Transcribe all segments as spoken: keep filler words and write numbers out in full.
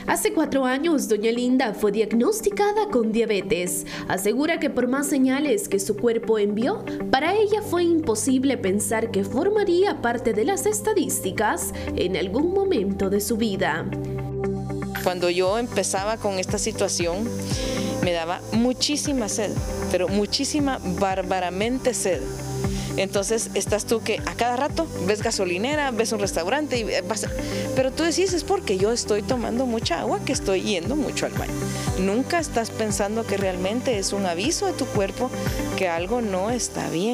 Hace cuatro años, doña Linda fue diagnosticada con diabetes. Asegura que por más señales que su cuerpo envió, para ella fue imposible pensar que formaría parte de las estadísticas en algún momento de su vida. Cuando yo empezaba con esta situación, me daba muchísima sed, pero muchísima, bárbaramente sed. Entonces estás tú que a cada rato ves gasolinera, ves un restaurante, y vas, pero tú decís es porque yo estoy tomando mucha agua, que estoy yendo mucho al baño. Nunca estás pensando que realmente es un aviso de tu cuerpo que algo no está bien.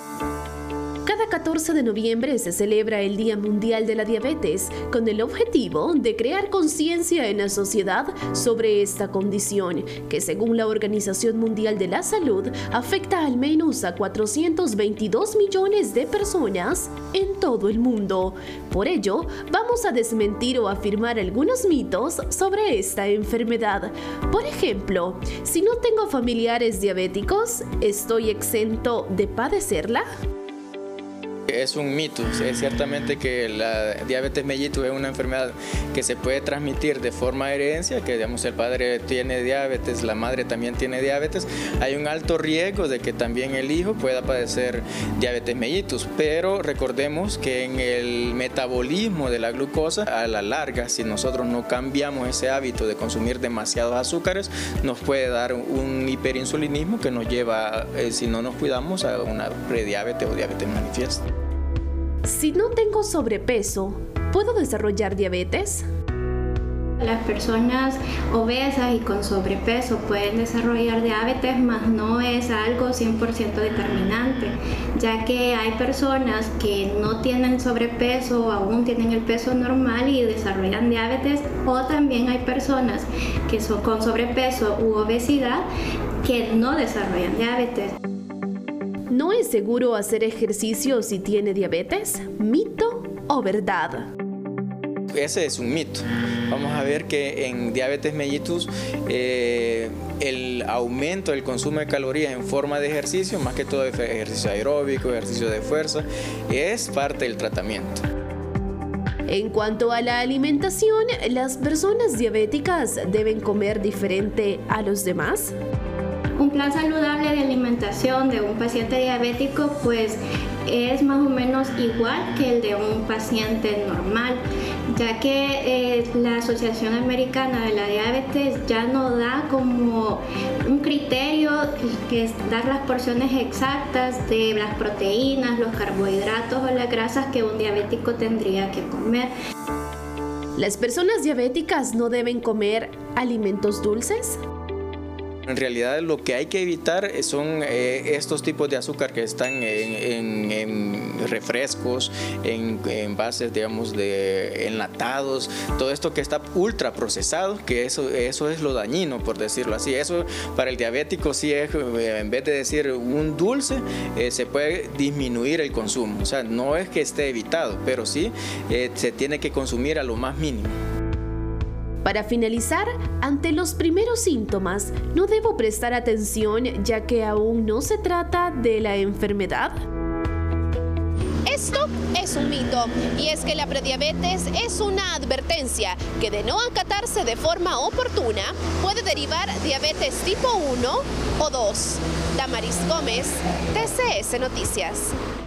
Cada catorce de noviembre se celebra el Día Mundial de la Diabetes con el objetivo de crear conciencia en la sociedad sobre esta condición, que según la Organización Mundial de la Salud afecta al menos a cuatrocientos veintidós millones de personas en todo el mundo. Por ello, vamos a desmentir o afirmar algunos mitos sobre esta enfermedad. Por ejemplo, si no tengo familiares diabéticos, ¿estoy exento de padecerla? Es un mito, es ciertamente que la diabetes mellitus es una enfermedad que se puede transmitir de forma de herencia, que digamos el padre tiene diabetes, la madre también tiene diabetes. Hay un alto riesgo de que también el hijo pueda padecer diabetes mellitus, pero recordemos que en el metabolismo de la glucosa, a la larga, si nosotros no cambiamos ese hábito de consumir demasiados azúcares, nos puede dar un hiperinsulinismo que nos lleva, eh, si no nos cuidamos, a una prediabetes o diabetes manifiesta. Si no tengo sobrepeso, ¿puedo desarrollar diabetes? Las personas obesas y con sobrepeso pueden desarrollar diabetes, mas no es algo cien por ciento determinante, ya que hay personas que no tienen sobrepeso o aún tienen el peso normal y desarrollan diabetes, o también hay personas que son con sobrepeso u obesidad que no desarrollan diabetes. ¿No es seguro hacer ejercicio si tiene diabetes? ¿Mito o verdad? Ese es un mito. Vamos a ver que en diabetes mellitus eh, el aumento del consumo de calorías en forma de ejercicio, más que todo ejercicio aeróbico, ejercicio de fuerza, es parte del tratamiento. En cuanto a la alimentación, ¿las personas diabéticas deben comer diferente a los demás? Un plan saludable de alimentación de un paciente diabético pues es más o menos igual que el de un paciente normal, ya que eh, la Asociación Americana de la Diabetes ya no da como un criterio que es dar las porciones exactas de las proteínas, los carbohidratos o las grasas que un diabético tendría que comer. ¿Las personas diabéticas no deben comer alimentos dulces? En realidad lo que hay que evitar son eh, estos tipos de azúcar que están en, en, en refrescos, en envases, digamos, de enlatados, todo esto que está ultra procesado, que eso, eso es lo dañino, por decirlo así. Eso para el diabético sí es, en vez de decir un dulce, eh, se puede disminuir el consumo. O sea, no es que esté evitado, pero sí eh, se tiene que consumir a lo más mínimo. Para finalizar, ante los primeros síntomas, ¿no debo prestar atención ya que aún no se trata de la enfermedad? Esto es un mito, y es que la prediabetes es una advertencia que de no acatarse de forma oportuna puede derivar diabetes tipo uno o dos. Damaris Gómez, T C S Noticias.